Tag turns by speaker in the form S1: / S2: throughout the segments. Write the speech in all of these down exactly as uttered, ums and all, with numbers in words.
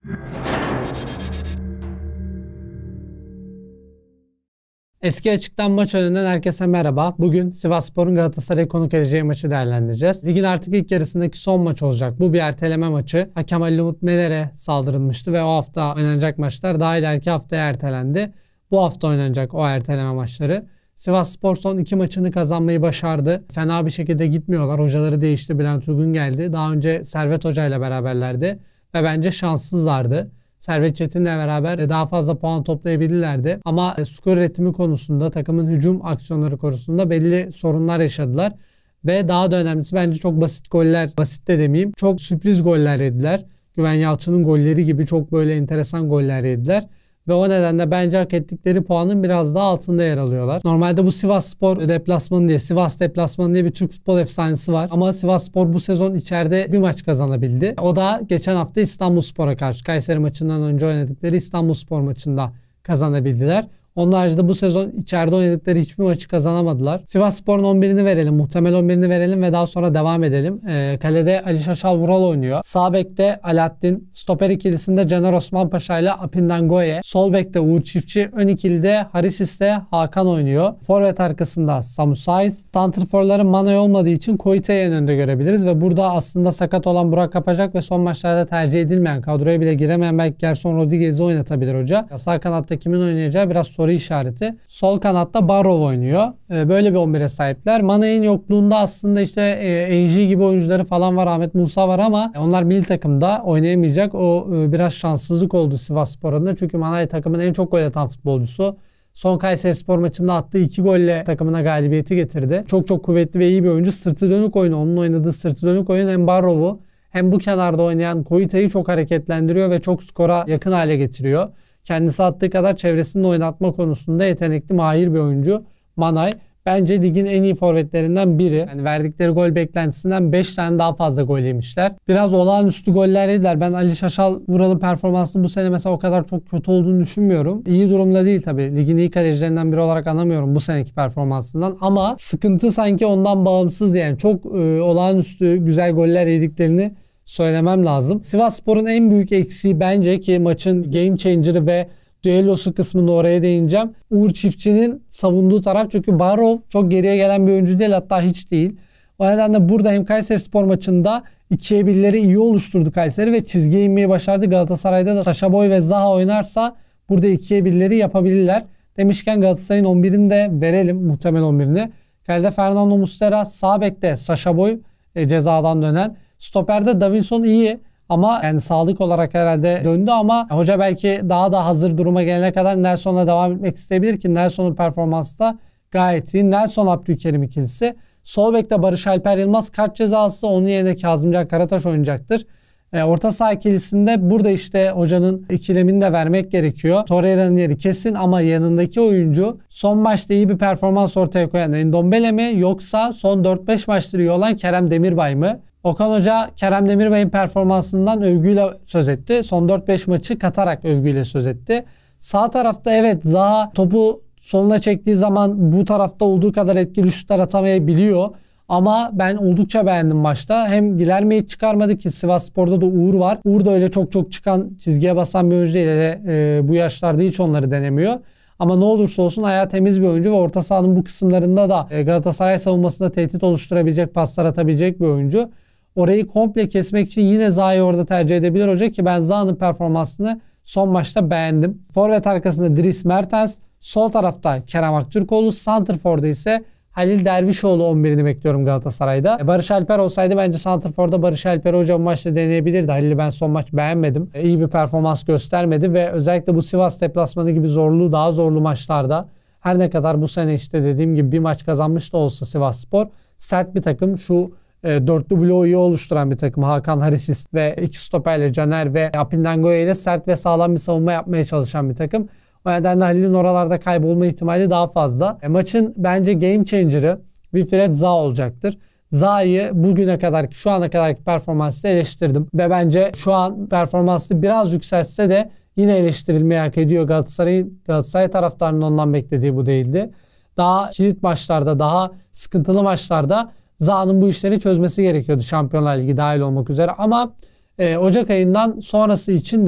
S1: Eski Açık'tan maç önünden herkese merhaba. Bugün Sivasspor'un Galatasaray'ı konuk edeceği maçı değerlendireceğiz. Ligin artık ilk yarısındaki son maç olacak. Bu bir erteleme maçı. Hakem Ali Umut Meler'e saldırılmıştı ve o hafta oynanacak maçlar daha ileriki haftaya ertelendi. Bu hafta oynanacak o erteleme maçları. Sivasspor son iki maçını kazanmayı başardı. Fena bir şekilde gitmiyorlar. Hocaları değişti. Bülent Uygun geldi. Daha önce Servet Hoca ile beraberlerdi ve bence şanssızlardı. Servet Çetin'le beraber daha fazla puan toplayabilirlerdi. Ama skor üretimi konusunda, takımın hücum aksiyonları konusunda belli sorunlar yaşadılar. Ve daha da önemlisi bence çok basit goller, basit de demeyeyim, çok sürpriz goller yediler. Güven Yalçın'ın golleri gibi çok böyle enteresan goller yediler. Ve o nedenle bence hak ettikleri puanın biraz daha altında yer alıyorlar. Normalde bu Sivasspor deplasmanı diye, Sivas deplasmanı diye bir Türk futbol efsanesi var. Ama Sivasspor bu sezon içeride bir maç kazanabildi. O da geçen hafta İstanbulspor'a karşı, Kayseri maçından önce oynadıkları İstanbulspor maçında kazanabildiler. Onun haricinde bu sezon içeride oynadıkları hiçbir maçı kazanamadılar. Sivasspor'un on birini verelim, muhtemel on birini verelim ve daha sonra devam edelim. Ee, kalede Ali Şaşal Vural oynuyor. Sağ bekte Alaaddin, stoper ikilisinde Caner Osmanpaşa ile Apindangoye, sol bekte Uğur Çiftçi, ön ikilide Harisis'te Hakan oynuyor. Forvet arkasında Samu Saiz. Santrforların Manay olmadığı için Koite'yi en önde görebiliriz ve burada aslında sakat olan Burak Kapacak ve son maçlarda tercih edilmeyen, kadroya bile giremeyen belki Gerson Rodriguez'i oynatabilir hoca. Sağ kanatta kimin oynayacağı biraz soru işareti. Sol kanatta Barrow oynuyor. Böyle bir on bire sahipler. Manay'ın yokluğunda aslında işte E J gibi oyuncuları falan var. Ahmet Musa var ama onlar milli takımda oynayamayacak. O biraz şanssızlık oldu Sivasspor adına. Çünkü Manay takımın en çok gol atan futbolcusu. Son Kayserispor maçında attığı iki golle takımına galibiyeti getirdi. Çok çok kuvvetli ve iyi bir oyuncu. Sırtı dönük oyunu. Onun oynadığı sırtı dönük oyun hem Barrow'u hem bu kenarda oynayan Koite'yi çok hareketlendiriyor ve çok skora yakın hale getiriyor. Kendisi attığı kadar çevresinde oynatma konusunda yetenekli, mahir bir oyuncu Manay. Bence ligin en iyi forvetlerinden biri. Yani verdikleri gol beklentisinden beş tane daha fazla gol yemişler. Biraz olağanüstü goller yediler. Ben Ali Şaşal Vural'ın performansı bu sene mesela o kadar çok kötü olduğunu düşünmüyorum. İyi durumda değil tabii. Ligin iyi kalecilerinden biri olarak anlamıyorum bu seneki performansından. Ama sıkıntı sanki ondan bağımsız yani. Çok e, olağanüstü güzel goller yediklerini söylemem lazım. Sivasspor'un en büyük eksiği bence ki maçın game changer'ı ve düellosu kısmında oraya değineceğim. Uğur Çiftçi'nin savunduğu taraf, çünkü Barrow çok geriye gelen bir oyuncu değil, hatta hiç değil. O nedenle burada hem Kayserispor maçında ikiye birleri iyi oluşturdu Kayseri ve çizgiye inmeyi başardı. Galatasaray'da da Sacha Boey ve Zaha oynarsa burada ikiye birleri yapabilirler. Demişken Galatasaray'ın on birini de verelim, muhtemel on birini. Kalede Fernando Muslera, sağ bekte Sacha Boey e, cezadan dönen. Stoper'de Davinson iyi ama yani sağlık olarak herhalde döndü ama hoca belki daha da hazır duruma gelene kadar Nelson'la devam etmek isteyebilir ki Nelson'un performansı da gayet iyi. Nelson Abdülkerim ikilisi. Sol bekte Barış Alper Yılmaz kart cezası, onun yerine Kazımcan Karataş oynayacaktır. E, orta saha ikilisinde burada işte hocanın ikilemini de vermek gerekiyor. Torreira'nın yeri kesin ama yanındaki oyuncu son maçta iyi bir performans ortaya koyan Endombele mi yoksa son dört beş maçtır iyi olan Kerem Demirbay mı? Okan Hoca Kerem Demirbay'ın performansından övgüyle söz etti. Son dört beş maçı katarak övgüyle söz etti. Sağ tarafta evet Zaha topu soluna çektiği zaman bu tarafta olduğu kadar etkili şutlar atamayabiliyor. Ama ben oldukça beğendim maçta. Hem Gilerme'yi çıkarmadı ki Sivasspor'da da Uğur var. Uğur da öyle çok çok çıkan, çizgiye basan bir oyuncu değil. Hele, e, bu yaşlarda hiç onları denemiyor. Ama ne olursa olsun ayağı temiz bir oyuncu ve orta sahanın bu kısımlarında da Galatasaray savunmasında tehdit oluşturabilecek, paslar atabilecek bir oyuncu. Orayı komple kesmek için yine Zaha'yı orada tercih edebilir hoca ki ben Zaha'nın performansını son maçta beğendim. Forvet arkasında Dries Mertens, sol tarafta Kerem Aktürkoğlu, santrfor'da ise Halil Dervişoğlu on birini bekliyorum Galatasaray'da. Barış Alper olsaydı bence santrfor'da Barış Alper hoca bu maçta deneyebilirdi. Halil'i ben son maç beğenmedim. İyi bir performans göstermedi ve özellikle bu Sivas deplasmanı gibi zorlu, daha zorlu maçlarda her ne kadar bu sene işte dediğim gibi bir maç kazanmış da olsa Sivasspor sert bir takım. Şu E, dörtlü bloğu iyi oluşturan bir takım. Hakan, Harisis ve iki stoperle Caner ve Apindangoye ile sert ve sağlam bir savunma yapmaya çalışan bir takım. O nedenle Halil'in oralarda kaybolma ihtimali daha fazla. E, maçın bence game changer'ı Wilfried Zaha olacaktır. Zaha'yı bugüne kadar, şu ana kadarki performansla eleştirdim. Ve bence şu an performansı biraz yükselse de yine eleştirilmeyi hak ediyor. Galatasaray'ın Galatasaray taraftarının ondan beklediği bu değildi. Daha kilit maçlarda, daha sıkıntılı maçlarda Zaha'nın bu işleri çözmesi gerekiyordu, Şampiyonlar Ligi dahil olmak üzere. Ama e, Ocak ayından sonrası için de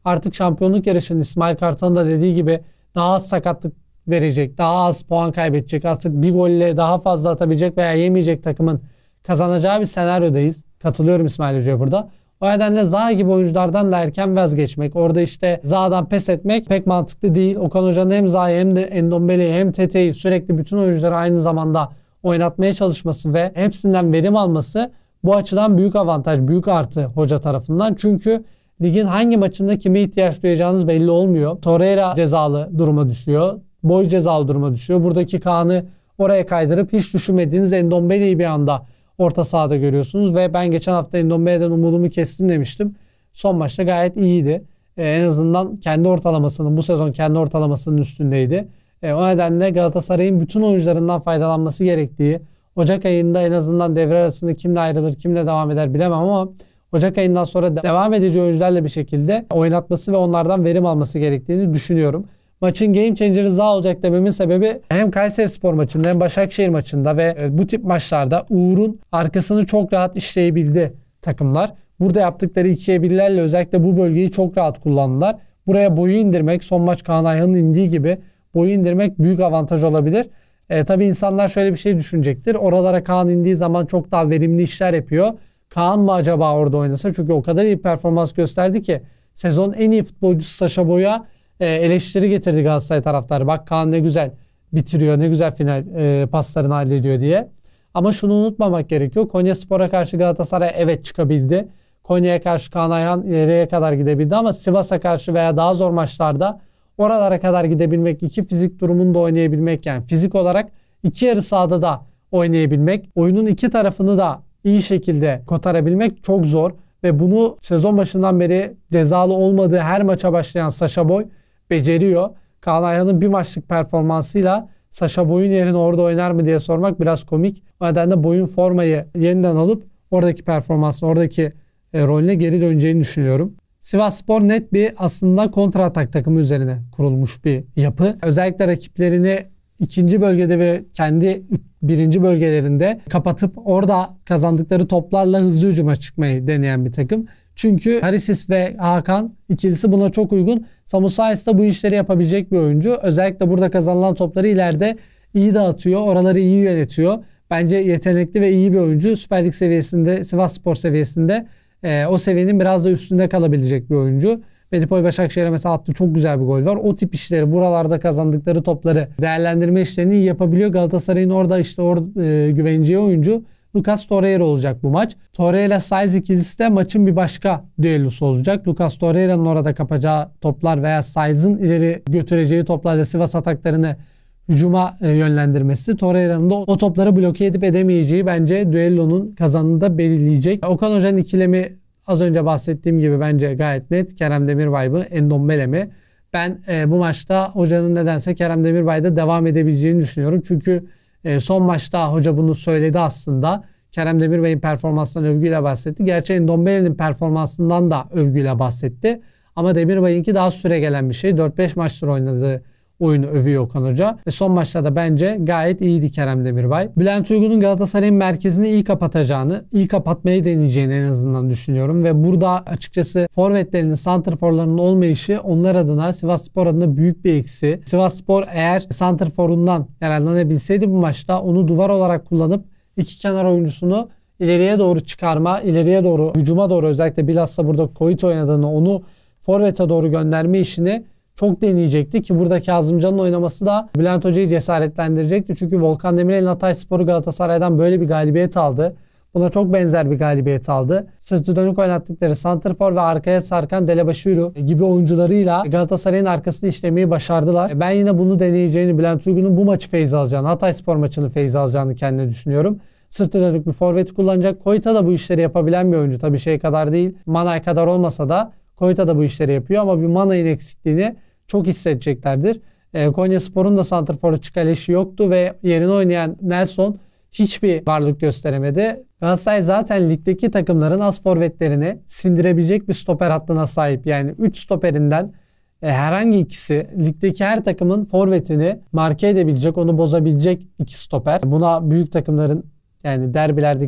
S1: artık şampiyonluk yarışının İsmail Kartal'ın da dediği gibi daha az sakatlık verecek, daha az puan kaybedecek, artık bir golle daha fazla atabilecek veya yemeyecek takımın kazanacağı bir senaryodayız. Katılıyorum İsmail Hoca'ya burada. O nedenle Zaha gibi oyunculardan da erken vazgeçmek, orada işte Zaha'dan pes etmek pek mantıklı değil. Okan Hoca'nın hem Zaha'yı hem de Endombele'yi hem Tete'yi sürekli bütün oyuncuları aynı zamanda oynatmaya çalışması ve hepsinden verim alması bu açıdan büyük avantaj, büyük artı hoca tarafından. Çünkü ligin hangi maçında kime ihtiyaç duyacağınız belli olmuyor. Torreira cezalı duruma düşüyor. Boy cezalı duruma düşüyor. Buradaki Kaan'ı oraya kaydırıp hiç düşünmediğiniz Endombele'yi bir anda orta sahada görüyorsunuz ve ben geçen hafta Endombele'den umudumu kestim demiştim. Son maçta gayet iyiydi. Ee, en azından kendi ortalamasının, bu sezon kendi ortalamasının üstündeydi. Ee, o nedenle Galatasaray'ın bütün oyuncularından faydalanması gerektiği, Ocak ayında en azından devre arasında kimle ayrılır, kimle devam eder bilemem ama Ocak ayından sonra devam edici oyuncularla bir şekilde oynatması ve onlardan verim alması gerektiğini düşünüyorum. Maçın game changer'ı Zaha olacak dememin sebebi hem Kayserispor maçında hem Başakşehir maçında ve bu tip maçlarda Uğur'un arkasını çok rahat işleyebildi takımlar. Burada yaptıkları ikiye birlerle özellikle bu bölgeyi çok rahat kullandılar. Buraya boyu indirmek, son maç Kaan Ayhan'ın indiği gibi boyu indirmek büyük avantaj olabilir. E, tabii insanlar şöyle bir şey düşünecektir. Oralara Kaan indiği zaman çok daha verimli işler yapıyor. Kaan mı acaba orada oynasa? Çünkü o kadar iyi performans gösterdi ki sezonun en iyi futbolcusu Sacha Boey'a e, eleştiri getirdi Galatasaray taraftarı. Bak Kaan ne güzel bitiriyor, ne güzel final e, paslarını hallediyor diye. Ama şunu unutmamak gerekiyor. Konyaspor'a karşı Galatasaray evet çıkabildi. Konya'ya karşı Kaan Ayhan ileriye kadar gidebildi ama Sivas'a karşı veya daha zor maçlarda oralara kadar gidebilmek, iki fizik durumunda oynayabilmek, yani fizik olarak iki yarı sahada da oynayabilmek, oyunun iki tarafını da iyi şekilde kotarabilmek çok zor ve bunu sezon başından beri cezalı olmadığı her maça başlayan Sacha Boey beceriyor. Kaan Ayhan'ın bir maçlık performansıyla Sacha Boey'un yerine orada oynar mı diye sormak biraz komik. O nedenle Boey'un formayı yeniden alıp oradaki performansını, oradaki e, rolüne geri döneceğini düşünüyorum. Sivasspor net bir aslında kontra atak takımı üzerine kurulmuş bir yapı. Özellikle rakiplerini ikinci bölgede ve kendi birinci bölgelerinde kapatıp orada kazandıkları toplarla hızlı hücuma çıkmayı deneyen bir takım. Çünkü Harisis ve Hakan ikilisi buna çok uygun. Samu Saiz de bu işleri yapabilecek bir oyuncu. Özellikle burada kazanılan topları ileride iyi dağıtıyor. Oraları iyi yönetiyor. Bence yetenekli ve iyi bir oyuncu. Süper Lig seviyesinde, Sivasspor seviyesinde e, o seviyenin biraz da üstünde kalabilecek bir oyuncu. Medipoy Başakşehir'e mesela attığı çok güzel bir gol var. O tip işleri, buralarda kazandıkları topları değerlendirme işlerini iyi yapabiliyor. Galatasaray'ın orada işte or, e, güveneceği oyuncu Lucas Torreira olacak bu maç. Torreira Saiz ikilisi de maçın bir başka düellosu olacak. Lucas Torreira'nın orada kapacağı toplar veya Saiz'in ileri götüreceği toplarla Sivas ataklarını hücuma e, yönlendirmesi, Torreira'nın da o topları bloke edip edemeyeceği bence düellonun kazanını da belirleyecek. Okan Hoca'nın ikilemi az önce bahsettiğim gibi bence gayet net. Kerem Demirbay mı, Endombele mi? Ben e, bu maçta hocanın nedense Kerem Demirbay'da devam edebileceğini düşünüyorum. Çünkü e, son maçta hoca bunu söyledi aslında. Kerem Demirbay'ın performansından övgüyle bahsetti. Gerçi Endombele'nin performansından da övgüyle bahsetti. Ama Demirbay'ınki daha süre gelen bir şey. dört beş maçtır oynadığı oyunu övüyor Okan Hoca. Ve son maçta da bence gayet iyiydi Kerem Demirbay. Bülent Uygun'un Galatasaray'ın merkezini iyi kapatacağını, iyi kapatmayı deneyeceğini en azından düşünüyorum. Ve burada açıkçası forvetlerinin, santrforlarının olmayışı onlar adına, Sivasspor adına büyük bir eksi. Sivasspor eğer santrforundan yararlanabilseydi bu maçta onu duvar olarak kullanıp iki kenar oyuncusunu ileriye doğru çıkarma, ileriye doğru, hücuma doğru, özellikle bilhassa burada Koyut oynadığını, onu forvete doğru gönderme işini çok deneyecekti ki burada Kazımcan'ın oynaması da Bülent Hoca'yı cesaretlendirecekti. Çünkü Volkan Demirel'in Hatayspor'u Galatasaray'dan böyle bir galibiyet aldı. Buna çok benzer bir galibiyet aldı. Sırtı dönük oynattıkları santrfor ve arkaya sarkan Delebaşiru gibi oyuncularıyla Galatasaray'ın arkasını işlemeyi başardılar. Ben yine bunu deneyeceğini, Bülent Uygun'un bu maçı feyz alacağını, Hatayspor maçını feyz alacağını kendine düşünüyorum. Sırtı dönük bir forvet kullanacak. Koyta da bu işleri yapabilen bir oyuncu. Tabii şey kadar değil, Manay kadar olmasa da Koyta da bu işleri yapıyor ama bir Manay'ın eksikliğini çok hissedeceklerdir. E, Konyaspor'un da santrforu çıkaleşi yoktu ve yerine oynayan Nelson hiçbir varlık gösteremedi. Galatasaray zaten ligdeki takımların az forvetlerini sindirebilecek bir stoper hattına sahip. Yani üç stoperinden e, herhangi ikisi ligdeki her takımın forvetini marke edebilecek, onu bozabilecek iki stoper. Buna büyük takımların, yani derbilerdeki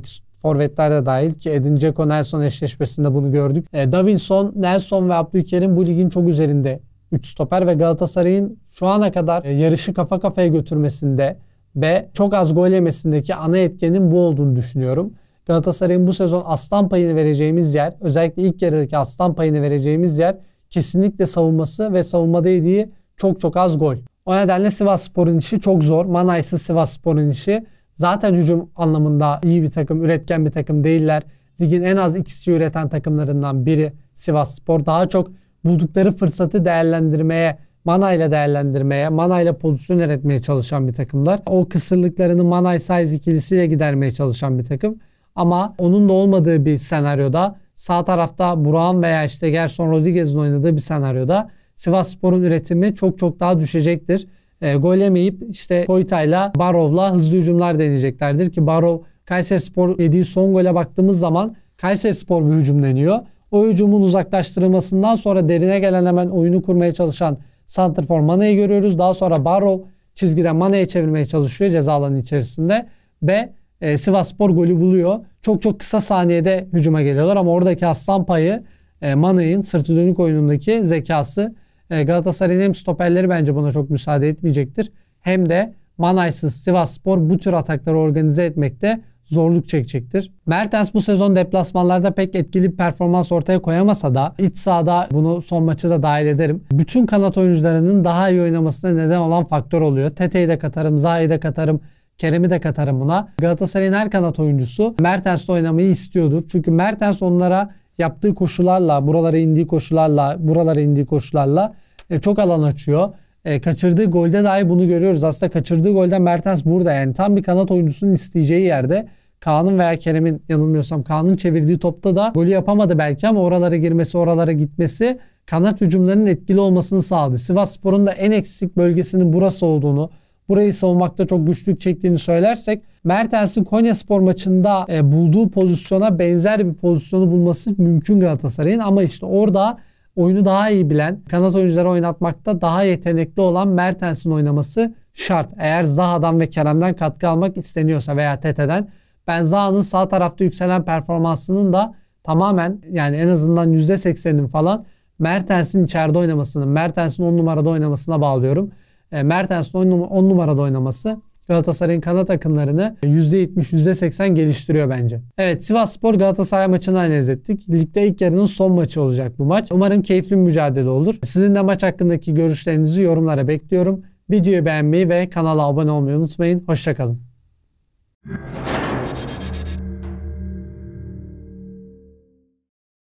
S1: Forvetler de dahil ki Edin Dzeko Nelson eşleşmesinde bunu gördük. E, Davinson, Nelson ve Abdülkerim bu ligin çok üzerinde üç stoper ve Galatasaray'ın şu ana kadar e, yarışı kafa kafaya götürmesinde ve çok az gol yemesindeki ana etkenin bu olduğunu düşünüyorum. Galatasaray'ın bu sezon aslan payını vereceğimiz yer, özellikle ilk yarıdaki aslan payını vereceğimiz yer kesinlikle savunması ve savunmada yediği çok çok az gol. O nedenle Sivasspor'un işi çok zor. Manaysız Sivasspor'un işi. Zaten hücum anlamında iyi bir takım, üretken bir takım değiller. Ligin en az ikisi üreten takımlarından biri Sivasspor. Daha çok buldukları fırsatı değerlendirmeye, manayla değerlendirmeye, manayla pozisyon üretmeye çalışan bir takımlar. O kısırlıklarını Manay Saiz ikilisiyle gidermeye çalışan bir takım. Ama onun da olmadığı bir senaryoda, sağ tarafta Burak'ın veya işte Gerson Rodriguez'in oynadığı bir senaryoda Sivasspor'un üretimi çok çok daha düşecektir. E, gol yemeyip işte Koyta'yla Barov'la hızlı hücumlar deneyeceklerdir ki Barov Kayserispor yediği son gole baktığımız zaman Kayserispor bir hücum deniyor. O hücumun uzaklaştırılmasından sonra derine gelen hemen oyunu kurmaya çalışan santrfor Mana'yı görüyoruz. Daha sonra Barov çizgiden Mana'ya çevirmeye çalışıyor ceza alanı içerisinde ve e, Sivasspor golü buluyor. Çok çok kısa saniyede hücuma geliyorlar ama oradaki aslan payı e, Mana'nın sırtı dönük oyunundaki zekası. e, Galatasaray'ın hem stoperleri bence buna çok müsaade etmeyecektir. Hem de Manay'sız Sivasspor bu tür atakları organize etmekte zorluk çekecektir. Mertens bu sezon deplasmanlarda pek etkili bir performans ortaya koyamasa da iç sahada, bunu son maçı da dahil ederim, bütün kanat oyuncularının daha iyi oynamasına neden olan faktör oluyor. Tete'yi de katarım, Zaha'yı da katarım, Kerem'i de katarım buna. Galatasaray'ın her kanat oyuncusu Mertens'le oynamayı istiyordur. Çünkü Mertens onlara yaptığı koşularla, buralara indiği koşularla, buralara indiği koşularla e, çok alan açıyor. E, kaçırdığı golde dahi bunu görüyoruz. Aslında kaçırdığı golde Mertens burada, yani tam bir kanat oyuncusunun isteyeceği yerde. Kaan'ın veya Kerem'in, yanılmıyorsam Kaan'ın çevirdiği topta da golü yapamadı belki ama oralara girmesi, oralara gitmesi kanat hücumlarının etkili olmasını sağladı. Sivasspor'un da en eksik bölgesinin burası olduğunu, burayı savunmakta çok güçlük çektiğini söylersek, Mertens'in Konyaspor maçında e, bulduğu pozisyona benzer bir pozisyonu bulması mümkün Galatasaray'ın ama işte orada oyunu daha iyi bilen, kanat oyuncuları oynatmakta daha yetenekli olan Mertens'in oynaması şart. Eğer Zaha'dan ve Kerem'den katkı almak isteniyorsa veya Tete'den. Ben Zaha'nın sağ tarafta yükselen performansının da tamamen, yani en azından yüzde seksenin falan Mertens'in içeride oynamasını, Mertens'in on numarada oynamasına bağlıyorum. E, Mertens'in on numarada oynaması Galatasaray'ın kanat akınlarını yüzde yetmiş yüzde seksen geliştiriyor bence. Evet, Sivasspor Galatasaray maçını analiz ettik. Ligde ilk yarının son maçı olacak bu maç. Umarım keyifli bir mücadele olur. Sizin de maç hakkındaki görüşlerinizi yorumlara bekliyorum. Videoyu beğenmeyi ve kanala abone olmayı unutmayın. Hoşça kalın.